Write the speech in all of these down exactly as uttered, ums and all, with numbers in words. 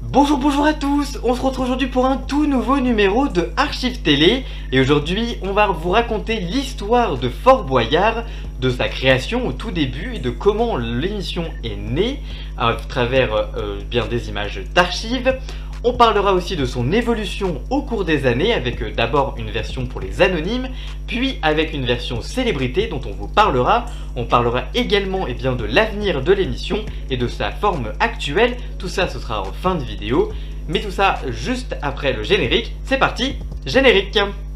Bonjour bonjour à tous, on se retrouve aujourd'hui pour un tout nouveau numéro de Archives Télé et aujourd'hui on va vous raconter l'histoire de Fort Boyard, de sa création au tout début et de comment l'émission est née à travers euh, bien des images d'archives. On parlera aussi de son évolution au cours des années avec euh, d'abord une version pour les anonymes, puis avec une version célébrité dont on vous parlera. On parlera également eh bien, de l'avenir de l'émission et de sa forme actuelle. Tout ça ce sera en fin de vidéo, mais tout ça juste après le générique. C'est parti, générique!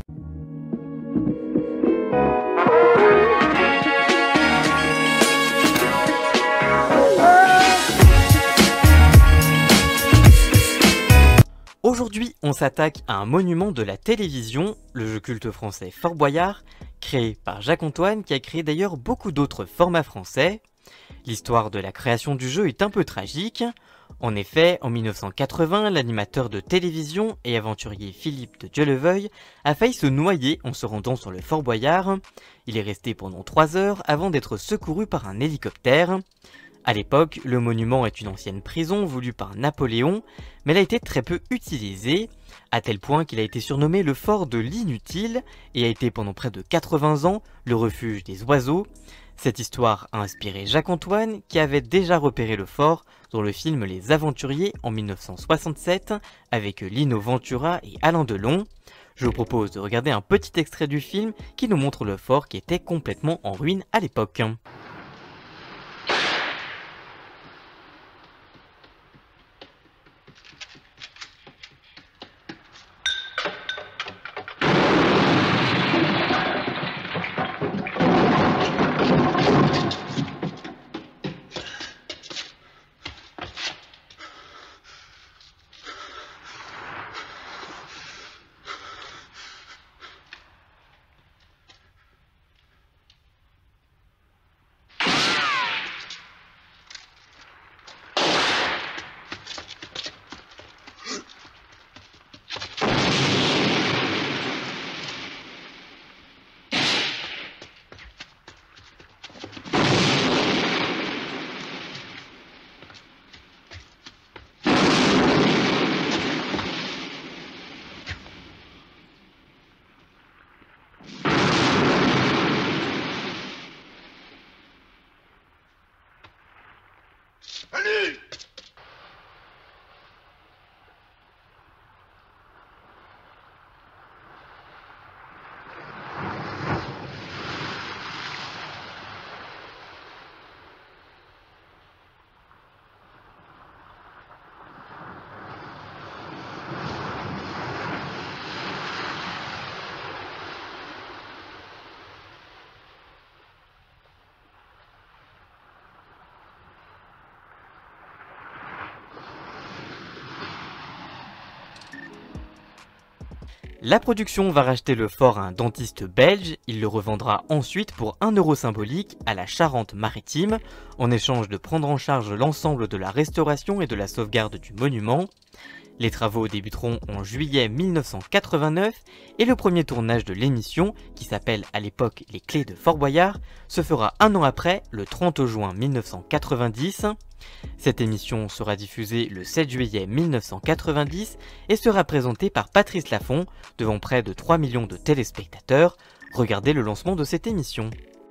Aujourd'hui, on s'attaque à un monument de la télévision, le jeu culte français Fort Boyard, créé par Jacques-Antoine qui a créé d'ailleurs beaucoup d'autres formats français. L'histoire de la création du jeu est un peu tragique. En effet, en mille neuf cent quatre-vingts, l'animateur de télévision et aventurier Philippe de Dieuleveuille a failli se noyer en se rendant sur le Fort Boyard. Il est resté pendant trois heures avant d'être secouru par un hélicoptère. A l'époque, le monument est une ancienne prison voulue par Napoléon, mais elle a été très peu utilisée, à tel point qu'il a été surnommé le fort de l'inutile et a été pendant près de quatre-vingts ans le refuge des oiseaux. Cette histoire a inspiré Jacques-Antoine qui avait déjà repéré le fort dans le film Les Aventuriers en mille neuf cent soixante-sept avec Lino Ventura et Alain Delon. Je vous propose de regarder un petit extrait du film qui nous montre le fort qui était complètement en ruine à l'époque. Allez! La production va racheter le fort à un dentiste belge, il le revendra ensuite pour un euro symbolique à la Charente-Maritime, en échange de prendre en charge l'ensemble de la restauration et de la sauvegarde du monument. Les travaux débuteront en juillet mille neuf cent quatre-vingt-neuf et le premier tournage de l'émission, qui s'appelle à l'époque Les Clés de Fort Boyard, se fera un an après, le trente juin mille neuf cent quatre-vingt-dix. Cette émission sera diffusée le sept juillet mille neuf cent quatre-vingt-dix et sera présentée par Patrice Laffont devant près de trois millions de téléspectateurs. Regardez le lancement de cette émission.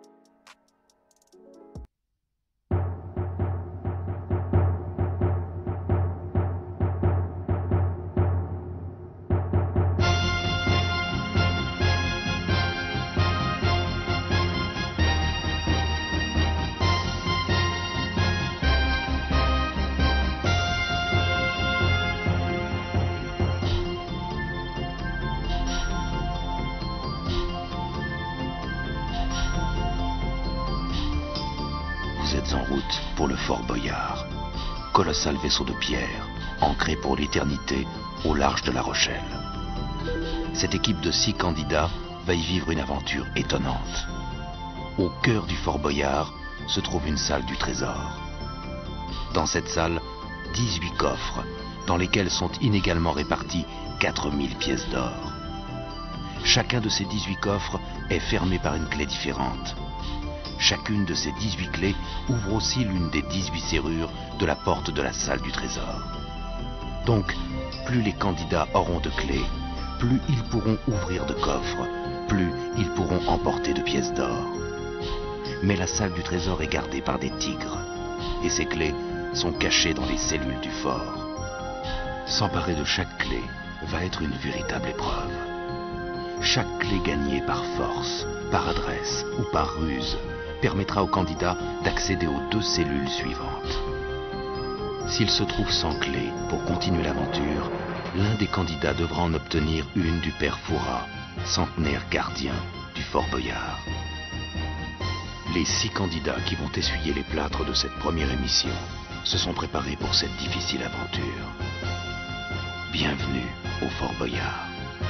Vous êtes en route pour le Fort Boyard, colossal vaisseau de pierre, ancré pour l'éternité au large de La Rochelle. Cette équipe de six candidats va y vivre une aventure étonnante. Au cœur du Fort Boyard se trouve une salle du trésor. Dans cette salle, dix-huit coffres, dans lesquels sont inégalement répartis quatre mille pièces d'or. Chacun de ces dix-huit coffres est fermé par une clé différente. Chacune de ces dix-huit clés ouvre aussi l'une des dix-huit serrures de la porte de la salle du trésor. Donc, plus les candidats auront de clés, plus ils pourront ouvrir de coffres, plus ils pourront emporter de pièces d'or. Mais la salle du trésor est gardée par des tigres, et ces clés sont cachées dans les cellules du fort. S'emparer de chaque clé va être une véritable épreuve. Chaque clé gagnée par force, par adresse ou par ruse permettra aux candidats d'accéder aux deux cellules suivantes. S'il se trouve sans clé pour continuer l'aventure, l'un des candidats devra en obtenir une du père Fouras, centenaire gardien du Fort Boyard. Les six candidats qui vont essuyer les plâtres de cette première émission se sont préparés pour cette difficile aventure. Bienvenue au Fort Boyard.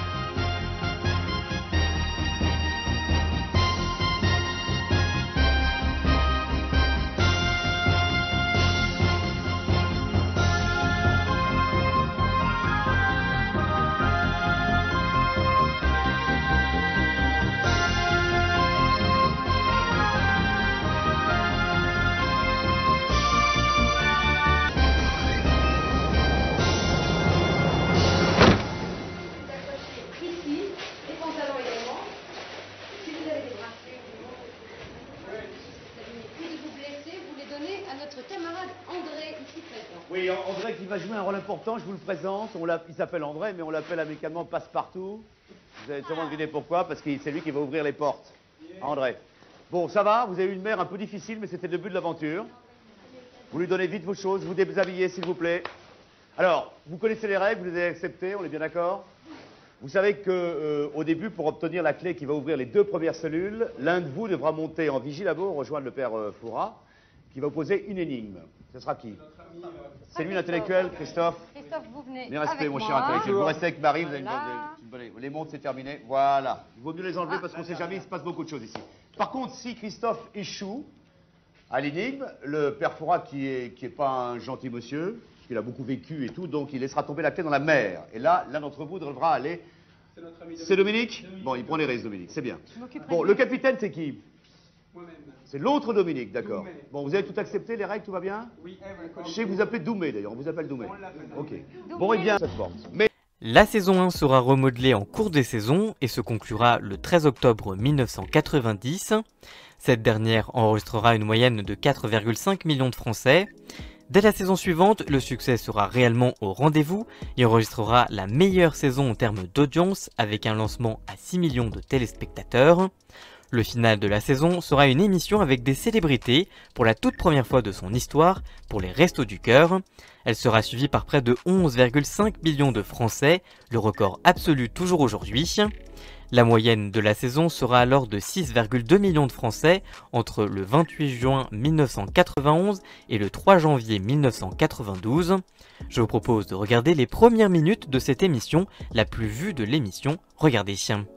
Oui, André qui va jouer un rôle important, je vous le présente. On il s'appelle André, mais on l'appelle amicalement Passepartout. Vous allez sûrement deviner pourquoi, parce que c'est lui qui va ouvrir les portes. André. Bon, ça va, vous avez eu une mère un peu difficile, mais c'était le début de l'aventure. Vous lui donnez vite vos choses, vous déshabillez, s'il vous plaît. Alors, vous connaissez les règles, vous les avez acceptées, on est bien d'accord? Vous savez qu'au euh, début, pour obtenir la clé qui va ouvrir les deux premières cellules, l'un de vous devra monter en vigie là-bas, rejoindre le père euh, Fouras, qui va vous poser une énigme. Ce sera qui? C'est lui l'intellectuel, Christophe. Christophe, vous venez Bien respect, avec mon moi. cher intellectuel. Vous restez avec Marie, vous avez une Voilà. bonne, une bonne- Les montres, c'est terminé. Voilà. Il vaut mieux les enlever parce qu'on ne sait jamais, il se passe beaucoup de choses ici. Par contre, si Christophe échoue à l'énigme, le père Fouras, qui est, qui est pas un gentil monsieur, qu'il a beaucoup vécu et tout, donc il laissera tomber la clé dans la mer. Et là, l'un d'entre vous devra aller... C'est notre ami C'est Dominique, Dominique Bon, il prend les risques, Dominique, c'est bien. Je m'occuperai Bon, de le lui. capitaine, c'est qui? Moi-même. C'est l'autre Dominique, d'accord. Doumé. Bon, vous avez tout accepté, les règles, tout va bien? Oui. Je sais que vous appelez Doumé, d'ailleurs, on vous appelle Doumé. On l'appelle Ok. Doumé. Bon, et bien, cette forme. Mais... La saison un sera remodelée en cours des saisons et se conclura le treize octobre mille neuf cent quatre-vingt-dix. Cette dernière enregistrera une moyenne de quatre virgule cinq millions de Français. Dès la saison suivante, le succès sera réellement au rendez-vous et enregistrera la meilleure saison en termes d'audience avec un lancement à six millions de téléspectateurs. Le final de la saison sera une émission avec des célébrités pour la toute première fois de son histoire pour les Restos du Cœur. Elle sera suivie par près de onze virgule cinq millions de Français, le record absolu toujours aujourd'hui. La moyenne de la saison sera alors de six virgule deux millions de Français entre le vingt-huit juin mille neuf cent quatre-vingt-onze et le trois janvier mille neuf cent quatre-vingt-douze. Je vous propose de regarder les premières minutes de cette émission, la plus vue de l'émission. Regardez.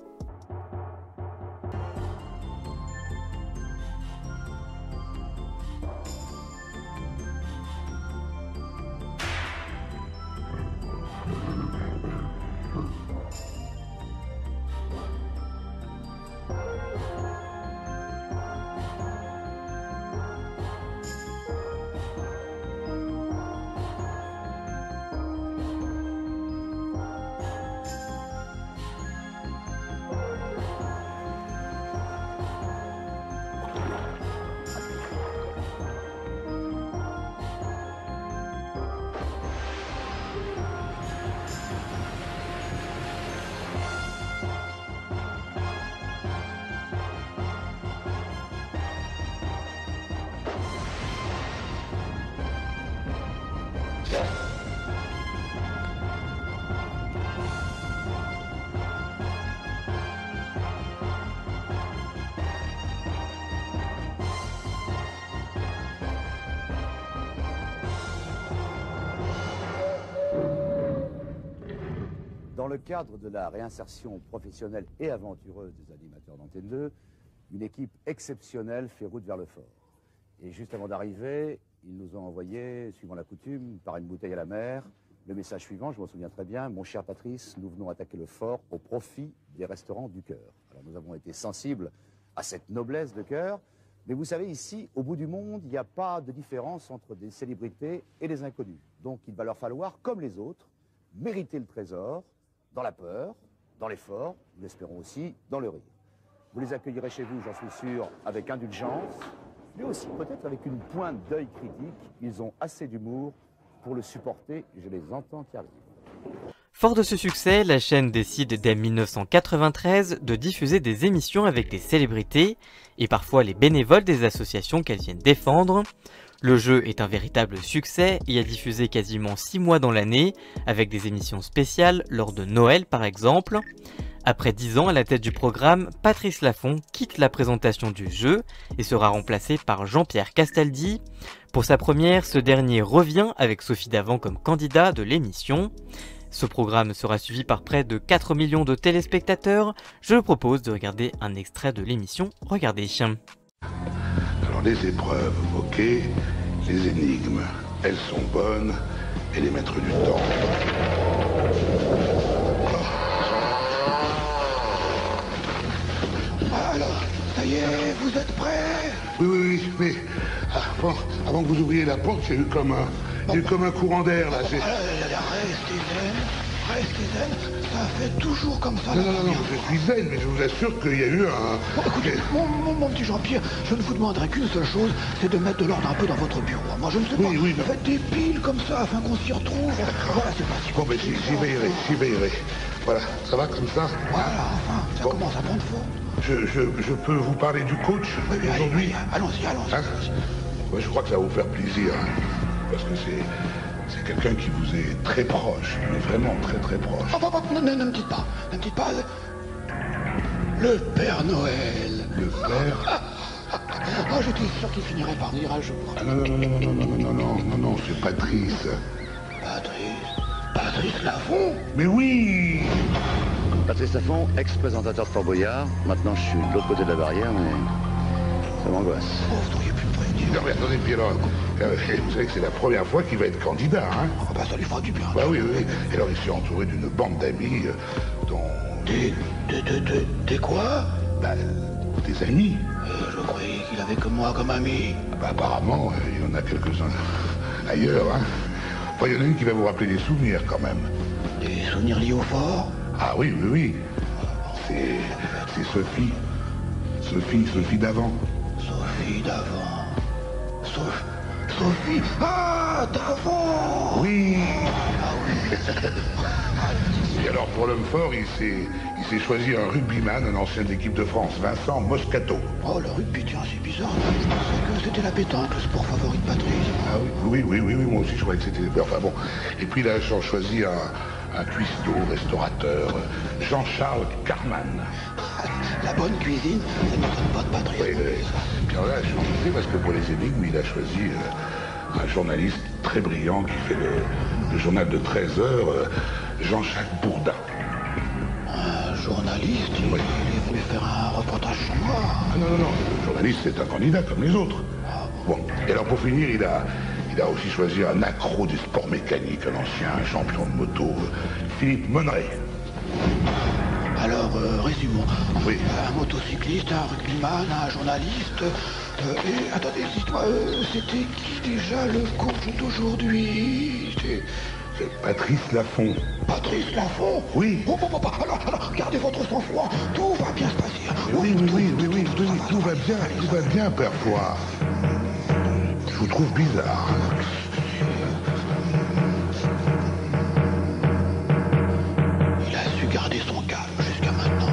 Dans le cadre de la réinsertion professionnelle et aventureuse des animateurs d'Antenne deux, une équipe exceptionnelle fait route vers le fort. Et juste avant d'arriver, ils nous ont envoyé, suivant la coutume, par une bouteille à la mer, le message suivant, je m'en souviens très bien: mon cher Patrice, nous venons attaquer le fort au profit des restaurants du cœur. Alors nous avons été sensibles à cette noblesse de cœur. Mais vous savez, ici, au bout du monde, il n'y a pas de différence entre des célébrités et des inconnus. Donc il va leur falloir, comme les autres, mériter le trésor dans la peur, dans l'effort, nous l'espérons aussi, dans le rire. Vous les accueillerez chez vous, j'en suis sûr, avec indulgence, mais aussi peut-être avec une pointe d'œil critique. Ils ont assez d'humour pour le supporter, je les entends qui arrivent. Fort de ce succès, la chaîne décide dès mille neuf cent quatre-vingt-treize de diffuser des émissions avec les célébrités et parfois les bénévoles des associations qu'elles viennent défendre. Le jeu est un véritable succès et est diffusé quasiment six mois dans l'année, avec des émissions spéciales lors de Noël par exemple. Après dix ans à la tête du programme, Patrice Laffont quitte la présentation du jeu et sera remplacé par Jean-Pierre Castaldi. Pour sa première, ce dernier revient avec Sophie Davant comme candidat de l'émission. Ce programme sera suivi par près de quatre millions de téléspectateurs. Je vous propose de regarder un extrait de l'émission. Regardez. Alors les épreuves, ok, les énigmes, elles sont bonnes, et les maîtres du temps. Alors, ça y est, vous êtes prêts? Oui, oui, oui, mais avant, avant que vous ouvriez la porte, j'ai eu comme un, j'ai eu comme un courant d'air là. j'ai- Restez zen, restez zen, ça fait toujours comme ça. Non, la non, non, non, première je fois. suis zen, mais je vous assure qu'il y a eu un... Bon, écoutez, mon, mon- mon petit Jean-Pierre, je ne vous demanderai qu'une seule chose, c'est de mettre de l'ordre un peu dans votre bureau. Moi, je ne sais Oui, pas, oui, non. faites des piles comme ça afin qu'on s'y retrouve. Voilà, c'est parti. Bon, ben j'y j'y veillerai, j'y veillerai. Voilà, ça va comme ça? Voilà, enfin, ça Bon. commence à prendre forme. Je, je, je peux vous parler du coach Oui, oui, allez, aujourd'hui? allez, allons-y, allons-y. Hein? Ouais, je crois que ça va vous faire plaisir, hein, parce que c'est c'est quelqu'un qui vous est très proche, mais vraiment très très proche. Oh, oh, oh, ne, ne, ne me dites pas, ne me dites pas. Le Père Noël. Le père... Oh, j'étais sûr qu'il finirait par venir un jour. Ah non, non, non, non, non, non, non, non, non, non, non, c'est Patrice. Patrice, Patrice Laffont. Mais oui! Patrice Laffont, ex-présentateur de Fort Boyard. Maintenant, je suis de l'autre côté de la barrière, mais ça m'angoisse. Oh, vous auriez pu me prévenir. Non, mais attendez, puis alors, euh, vous savez que c'est la première fois qu'il va être candidat, hein? Oh, bah, ça lui fera du bien. Bah oui, oui, oui. Et alors, il s'est entouré d'une bande d'amis euh, dont... Des, des, des, des, des quoi? Bah, des amis. Euh, Je croyais qu'il avait que moi comme ami. Ah bah, apparemment, euh, il y en a quelques-uns ailleurs, hein. Enfin, il y en a une qui va vous rappeler des souvenirs, quand même. Des souvenirs liés au fort? Ah oui, oui, oui. C'est... c'est Sophie. Sophie, Sophie d'avant. Sophie d'avant. Sophie. Sophie. Ah, d'avant. Oui. Ah oui. Et alors, pour l'homme fort, il s'est... il s'est choisi un rugbyman, un ancien de l'équipe de France, Vincent Moscato. Oh, le rugby, tiens, c'est bizarre. Je pensais que c'était la pétanque, le sport favori de Patrice. Ah oui, oui, oui, oui, oui, moi aussi je croyais que c'était... Enfin bon. Et puis là, j'ai choisi un, un cuistot, restaurateur, Jean-Charles Carman. La bonne cuisine, ça ne m'étonne pas de Patrice. Oui, oui. Puis alors là, je suis embêté parce que pour les énigmes, il a choisi euh, un journaliste très brillant qui fait le, le journal de treize heures, euh, Jean-Jacques Bourdin. Un journaliste, il, Oui. il est venu faire un reportage sur moi. Ah non, non, non, le journaliste c'est un candidat comme les autres. Bon, et alors pour finir, il a, il a aussi choisi un accro du sport mécanique, un ancien champion de moto, euh, Philippe Monneret. Alors, euh, résumons. Oui. Un motocycliste, un rugbyman, un journaliste. euh, et attendez, dites-moi, euh, c'était qui déjà le coach d'aujourd'hui? C'est C'est Patrice Laffont. Patrice Laffont? Oui. Oh, oh, oh, oh, alors, alors, gardez votre sang-froid, tout va bien se passer. hein. Oui, oui, oui, oui, oui, tout, oui, ça tout va bien, tout va bien, Père Poire. Je vous trouve bizarre. Il a su garder son calme jusqu'à maintenant.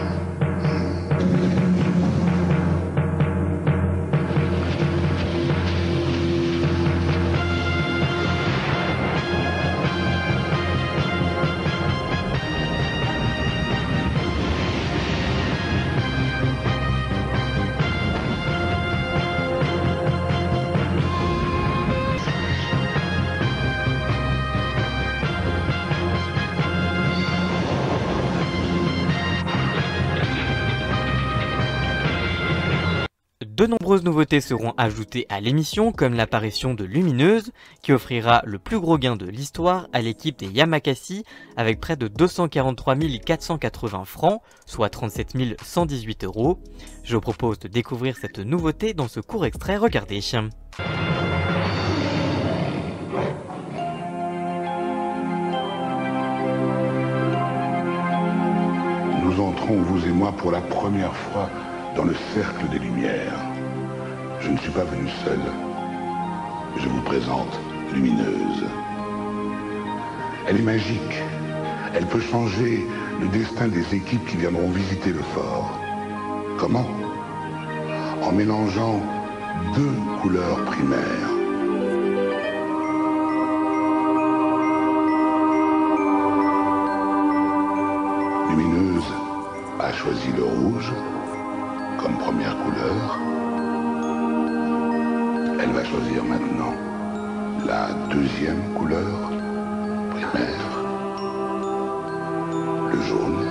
de nombreuses nouveautés seront ajoutées à l'émission, comme l'apparition de Lumineuse, qui offrira le plus gros gain de l'histoire à l'équipe des Yamakasi, avec près de deux cent quarante-trois mille quatre cent quatre-vingts francs, soit trente-sept mille cent dix-huit euros. Je vous propose de découvrir cette nouveauté dans ce court extrait, regardez. Nous entrons, vous et moi, pour la première fois dans le cercle des Lumières. Je ne suis pas venu seul. Je vous présente Lumineuse. Elle est magique. Elle peut changer le destin des équipes qui viendront visiter le fort. Comment? En mélangeant deux couleurs primaires. Lumineuse a choisi le rouge comme première couleur. Elle va choisir maintenant la deuxième couleur primaire, le jaune.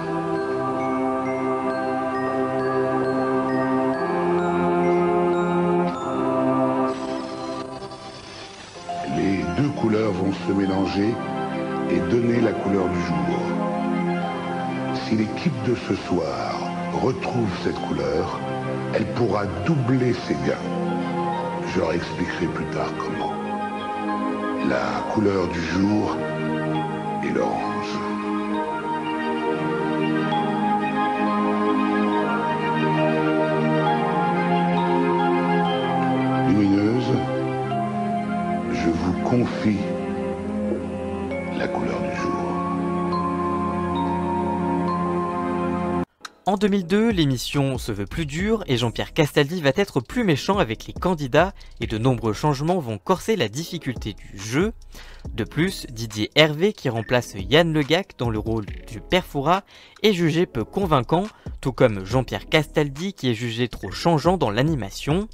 Les deux couleurs vont se mélanger et donner la couleur du jour. Si l'équipe de ce soir retrouve cette couleur, elle pourra doubler ses gains. Je leur expliquerai plus tard comment. La couleur du jour est l'orange. Lumineuse, je vous confie la couleur du jour. En deux mille deux, l'émission se veut plus dure et Jean-Pierre Castaldi va être plus méchant avec les candidats et de nombreux changements vont corser la difficulté du jeu. De plus, Didier Hervé, qui remplace Yann Legac dans le rôle du Père Fouras, est jugé peu convaincant, tout comme Jean-Pierre Castaldi qui est jugé trop changeant dans l'animation.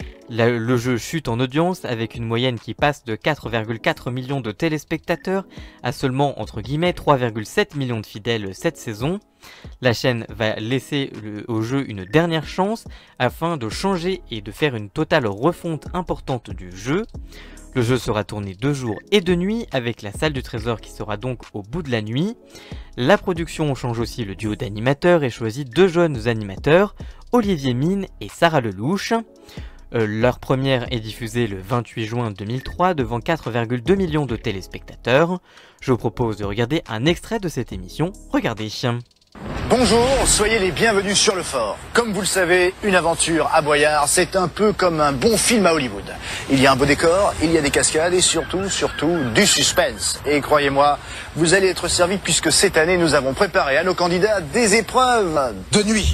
Le jeu chute en audience avec une moyenne qui passe de quatre virgule quatre millions de téléspectateurs à seulement entre guillemets trois virgule sept millions de fidèles cette saison. La chaîne va laisser le, au jeu une dernière chance afin de changer et de faire une totale refonte importante du jeu. Le jeu sera tourné de jour et de nuit avec la salle du trésor qui sera donc au bout de la nuit. La production change aussi le duo d'animateurs et choisit deux jeunes animateurs, Olivier Mine et Sarah Lelouch. Euh, leur première est diffusée le vingt-huit juin deux mille trois devant quatre virgule deux millions de téléspectateurs. Je vous propose de regarder un extrait de cette émission. Regardez. Bonjour, soyez les bienvenus sur le fort. Comme vous le savez, une aventure à Boyard, c'est un peu comme un bon film à Hollywood. Il y a un beau décor, il y a des cascades et surtout, surtout, du suspense. Et croyez-moi, vous allez être servis puisque cette année, nous avons préparé à nos candidats des épreuves de nuit.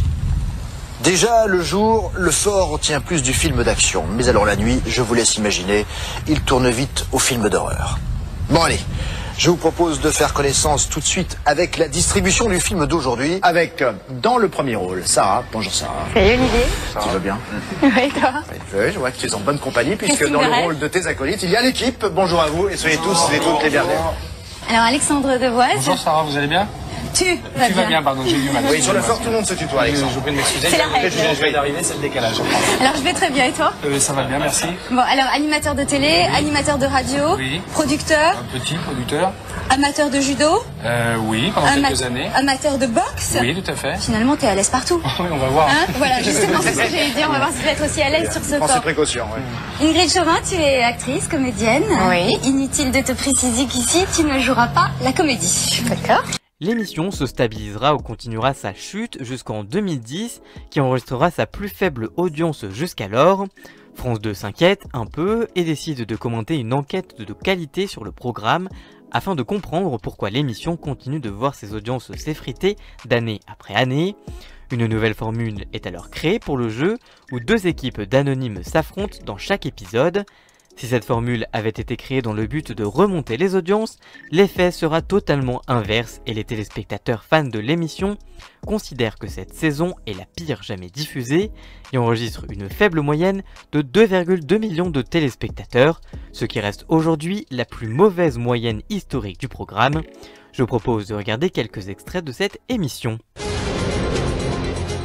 Déjà, le jour, le fort tient plus du film d'action. Mais alors la nuit, je vous laisse imaginer, il tourne vite au film d'horreur. Bon allez, je vous propose de faire connaissance tout de suite avec la distribution du film d'aujourd'hui. Avec, euh, dans le premier rôle, Sarah. Bonjour Sarah. Salut Olivier. Tu vas bien? Oui, toi? Oui, je vois que tu es en bonne compagnie puisque dans le rôle de tes acolytes, il y a l'équipe. Bonjour à vous et soyez tous et toutes les bienvenus. Alors Alexandre Devoise. Bonjour Sarah, vous allez bien? Tu vas Tu bien. vas bien, pardon, j'ai eu mal. Oui, sur le fort, tout le monde se tutoie, Alexandre. Je vous prie de m'excuser. C'est la règle. Je viens d'arriver, c'est le décalage. Alors je vais très bien et toi? Euh, ça va bien, merci. Bon, alors animateur de télé, animateur de radio, Oui. producteur, Un petit producteur. amateur de judo, Euh, oui, pendant ama- quelques années. amateur de boxe. Oui, tout à fait. Finalement, t'es à l'aise partout. Oui, on va voir. Hein, voilà, justement, c'est ce que j'allais dire. On va voir si tu vas être aussi à l'aise sur ce Prends ses corps. précautions, oui. Ingrid Chauvin, tu es actrice, comédienne. Oui. Et inutile de te préciser qu'ici, tu ne joueras pas la comédie. D'accord. L'émission se stabilisera ou continuera sa chute jusqu'en deux mille dix, qui enregistrera sa plus faible audience jusqu'alors. France deux s'inquiète un peu et décide de commenter une enquête de qualité sur le programme afin de comprendre pourquoi l'émission continue de voir ses audiences s'effriter d'année après année. Une nouvelle formule est alors créée pour le jeu où deux équipes d'anonymes s'affrontent dans chaque épisode. Si cette formule avait été créée dans le but de remonter les audiences, l'effet sera totalement inverse et les téléspectateurs fans de l'émission considèrent que cette saison est la pire jamais diffusée et enregistrent une faible moyenne de deux virgule deux millions de téléspectateurs, ce qui reste aujourd'hui la plus mauvaise moyenne historique du programme. Je vous propose de regarder quelques extraits de cette émission.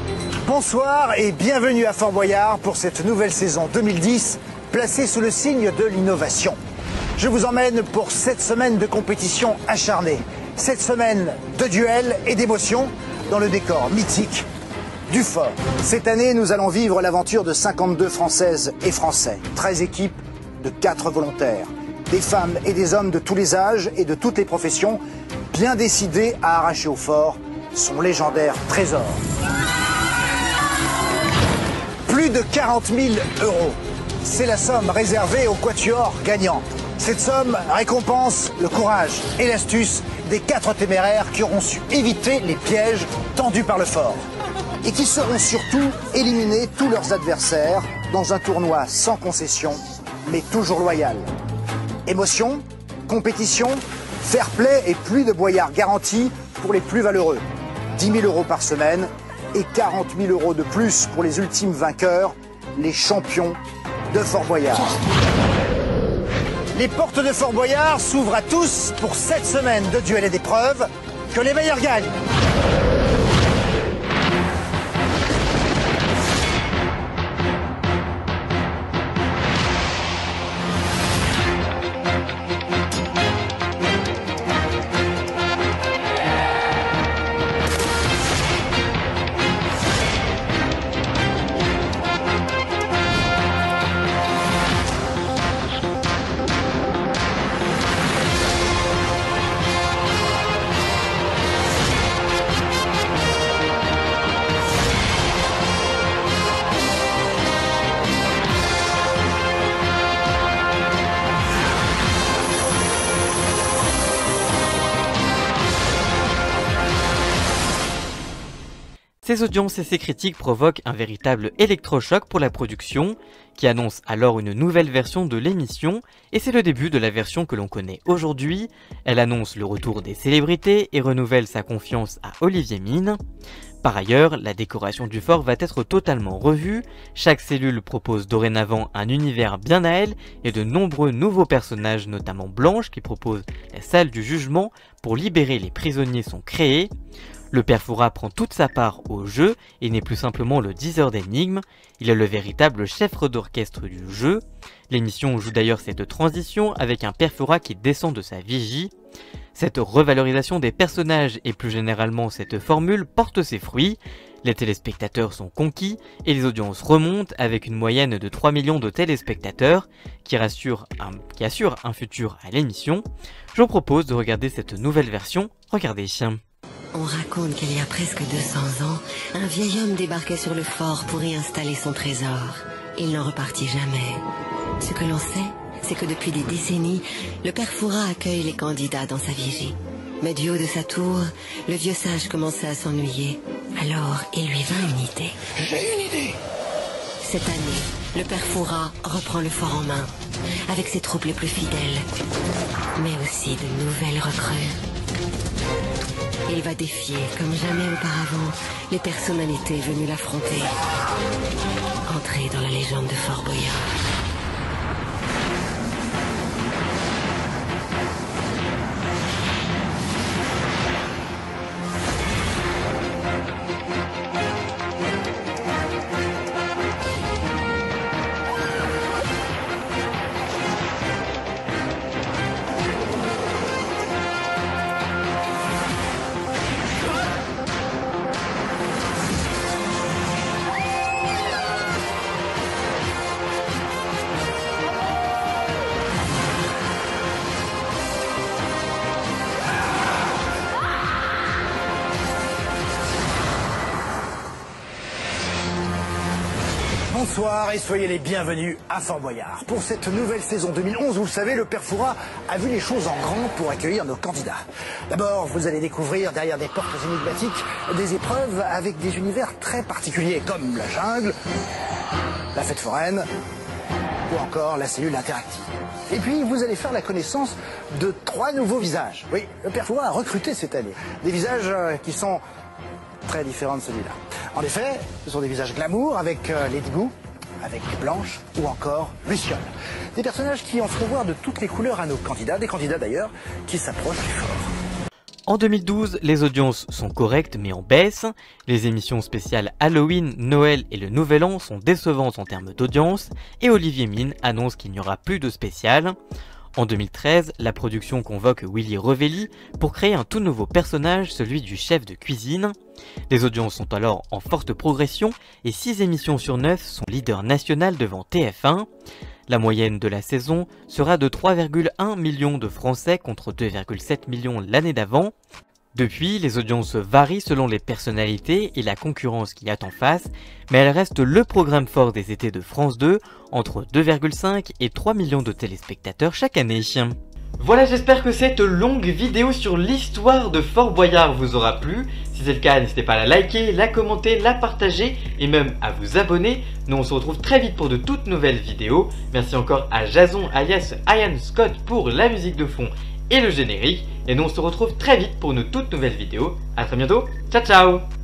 Bonsoir et bienvenue à Fort Boyard pour cette nouvelle saison deux mille dix, placée sous le signe de l'innovation. Je vous emmène pour sept semaines de compétition acharnée, sept semaines de duels et d'émotions dans le décor mythique du fort. Cette année, nous allons vivre l'aventure de cinquante-deux Françaises et Français, treize équipes de quatre volontaires, des femmes et des hommes de tous les âges et de toutes les professions, bien décidés à arracher au fort son légendaire trésor. Plus de quarante mille euros. C'est la somme réservée au quatuor gagnant. Cette somme récompense le courage et l'astuce des quatre téméraires qui auront su éviter les pièges tendus par le fort. Et qui seront surtout éliminés tous leurs adversaires dans un tournoi sans concession, mais toujours loyal. Émotion, compétition, fair play et pluie de boyards garantis pour les plus valeureux. dix mille euros par semaine et quarante mille euros de plus pour les ultimes vainqueurs, les champions de Fort Boyard. Les portes de Fort Boyard s'ouvrent à tous pour sept semaines de duels et d'épreuves. Que les meilleurs gagnent! Ces audiences et ces critiques provoquent un véritable électrochoc pour la production, qui annonce alors une nouvelle version de l'émission, et c'est le début de la version que l'on connaît aujourd'hui. Elle annonce le retour des célébrités et renouvelle sa confiance à Olivier Mine. Par ailleurs, la décoration du fort va être totalement revue, chaque cellule propose dorénavant un univers bien à elle et de nombreux nouveaux personnages, notamment Blanche qui propose la salle du jugement pour libérer les prisonniers sont créés. Le père Fouras prend toute sa part au jeu et n'est plus simplement le diseur d'énigmes, il est le véritable chef d'orchestre du jeu. L'émission joue d'ailleurs cette transition avec un père Fouras qui descend de sa vigie. Cette revalorisation des personnages et plus généralement cette formule porte ses fruits. Les téléspectateurs sont conquis et les audiences remontent avec une moyenne de trois millions de téléspectateurs qui, rassure un, qui assure un futur à l'émission. Je vous propose de regarder cette nouvelle version. Regardez. On raconte qu'il y a presque deux cents ans, un vieil homme débarquait sur le fort pour y installer son trésor. Il n'en repartit jamais. Ce que l'on sait, c'est que depuis des décennies, le père Fouras accueille les candidats dans sa vigie. Mais du haut de sa tour, le vieux sage commençait à s'ennuyer. Alors, il lui vint une idée. J'ai une idée. Cette année, le père Fouras reprend le fort en main, avec ses troupes les plus fidèles, mais aussi de nouvelles recrues. Il va défier, comme jamais auparavant, les personnalités venues l'affronter. Entrer dans la légende de Fort Boyard. Bonsoir et soyez les bienvenus à Fort Boyard. Pour cette nouvelle saison deux mille onze, vous le savez, le père Fouras a vu les choses en grand pour accueillir nos candidats. D'abord, vous allez découvrir derrière des portes énigmatiques des épreuves avec des univers très particuliers comme la jungle, la fête foraine ou encore la cellule interactive. Et puis, vous allez faire la connaissance de trois nouveaux visages. Oui, le père Fouras a recruté cette année. Des visages qui sont très différents de celui-là. En effet, ce sont des visages glamour avec euh, Lady Boo, avec Blanche ou encore Luciole. Des personnages qui en feront voir de toutes les couleurs à nos candidats, des candidats d'ailleurs qui s'approchent du fort. En deux mille douze, les audiences sont correctes mais en baisse. Les émissions spéciales Halloween, Noël et le Nouvel An sont décevantes en termes d'audience et Olivier Mine annonce qu'il n'y aura plus de spécial. En deux mille treize, la production convoque Willy Revelli pour créer un tout nouveau personnage, celui du chef de cuisine. Les audiences sont alors en forte progression et six émissions sur neuf sont leader national devant T F un. La moyenne de la saison sera de trois virgule un millions de Français contre deux virgule sept millions l'année d'avant. Depuis, les audiences varient selon les personnalités et la concurrence qu'il y a en face, mais elle reste le programme fort des étés de France deux, entre deux virgule cinq et trois millions de téléspectateurs chaque année. Voilà, j'espère que cette longue vidéo sur l'histoire de Fort Boyard vous aura plu. Si c'est le cas, n'hésitez pas à la liker, la commenter, la partager et même à vous abonner. Nous on se retrouve très vite pour de toutes nouvelles vidéos. Merci encore à Jason alias Ian Scott pour la musique de fond et le générique. Et nous on se retrouve très vite pour une toute nouvelle vidéo. A très bientôt, ciao ciao.